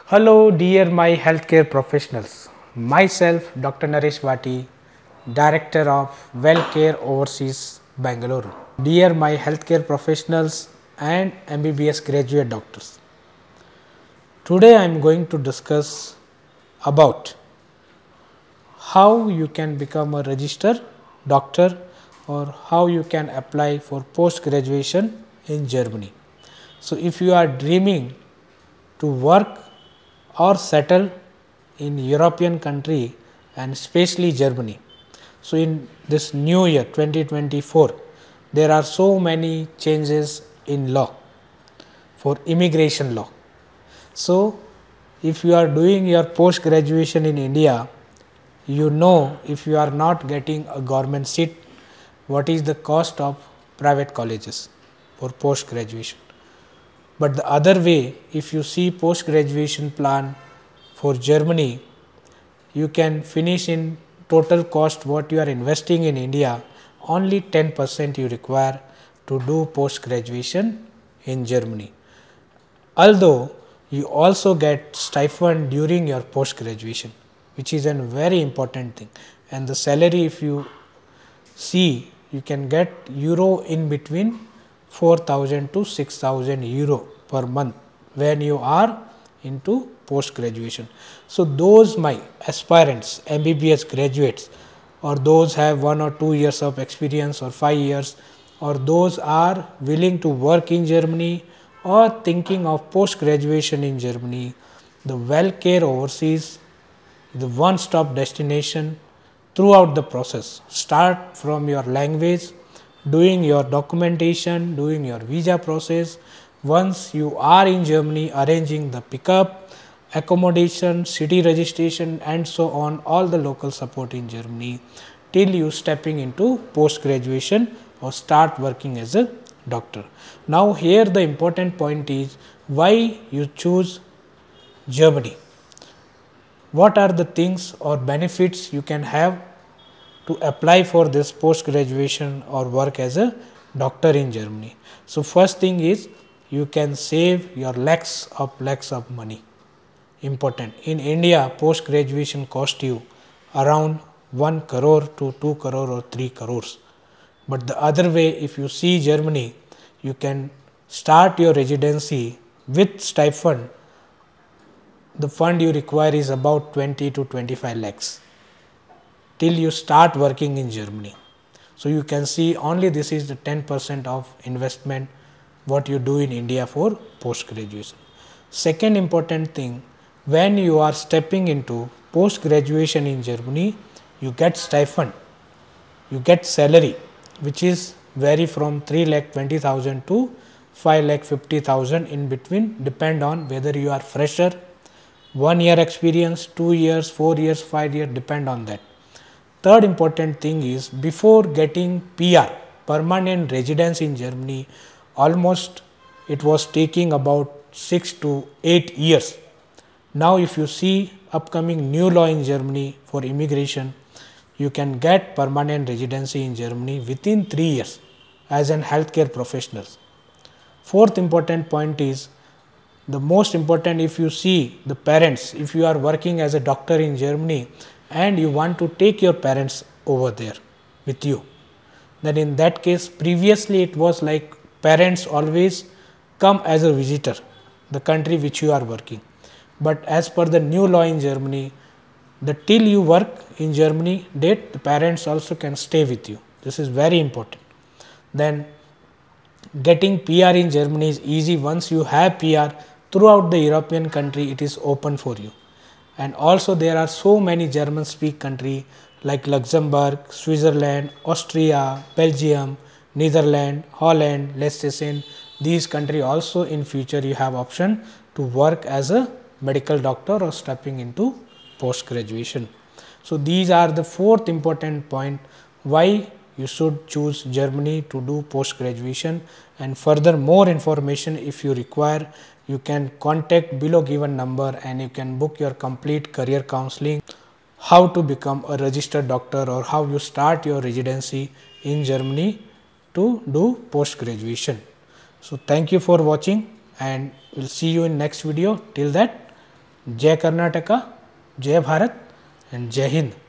Hello dear my healthcare professionals, myself Dr. Naresh Vati, Director of Welcare Overseas Bangalore. Dear my healthcare professionals and MBBS graduate doctors, today I am going to discuss about how you can become a registered doctor or how you can apply for post graduation in Germany. So if you are dreaming to work or settle in European country and especially Germany. So in this new year 2024, there are so many changes in law for immigration law. So if you are doing your post graduation in India, you know if you are not getting a government seat, what is the cost of private colleges for post graduation. But the other way, if you see post graduation plan for Germany, you can finish in total cost what you are investing in India, only 10% you require to do post graduation in Germany. Although you also get stipend during your post graduation, which is a very important thing, and the salary, if you see, you can get euro in between 4,000 to 6,000 euro per month when you are into post graduation. So those my aspirants, MBBS graduates, or those have 1 or 2 years of experience or 5 years, or those are willing to work in Germany or thinking of post graduation in Germany, the Welcare Overseas, the one stop destination throughout the process. Start from your language, doing your documentation, doing your visa process. Once you are in Germany, arranging the pickup, accommodation, city registration and so on, all the local support in Germany till you stepping into post graduation or start working as a doctor. Now here the important point is why you choose Germany. What are the things or benefits you can have to apply for this post graduation or work as a doctor in Germany. So first thing is you can save your lakhs of money. Important. In India, post graduation cost you around 1 crore to 2 crore or 3 crores. But the other way, if you see Germany, you can start your residency with stipend. The fund you require is about 20 to 25 lakhs till you start working in Germany. So you can see only this is the 10% of investment what you do in India for post graduation. Second important thing, when you are stepping into post graduation in Germany, you get stipend, you get salary which is vary from 3,20,000 to 5,50,000 in between, depend on whether you are fresher, 1 year experience, 2 years, 4 years, 5 years, depend on that. Third important thing is before getting PR, permanent residence in Germany, almost it was taking about 6 to 8 years. Now if you see upcoming new law in Germany for immigration, you can get permanent residency in Germany within 3 years as an healthcare professional. Fourth important point is the most important, if you see the parents, if you are working as a doctor in Germany and you want to take your parents over there with you, then in that case previously it was like parents always come as a visitor, the country which you are working. But as per the new law in Germany, the till you work in Germany date, the parents also can stay with you. This is very important. Then getting PR in Germany is easy. Once you have PR throughout the European country, it is open for you. And also there are so many German speak country like Luxembourg, Switzerland, Austria, Belgium, Netherlands, Holland, Liechtenstein. These country also in future you have option to work as a medical doctor or stepping into post graduation. So these are the fourth important point why you should choose Germany to do post graduation, and further more information if you require, you can contact below given number and you can book your complete career counseling, how to become a registered doctor or how you start your residency in Germany to do post graduation. So thank you for watching and we'll see you in next video. Till that, Jai Karnataka, Jai Bharat and Jai Hind.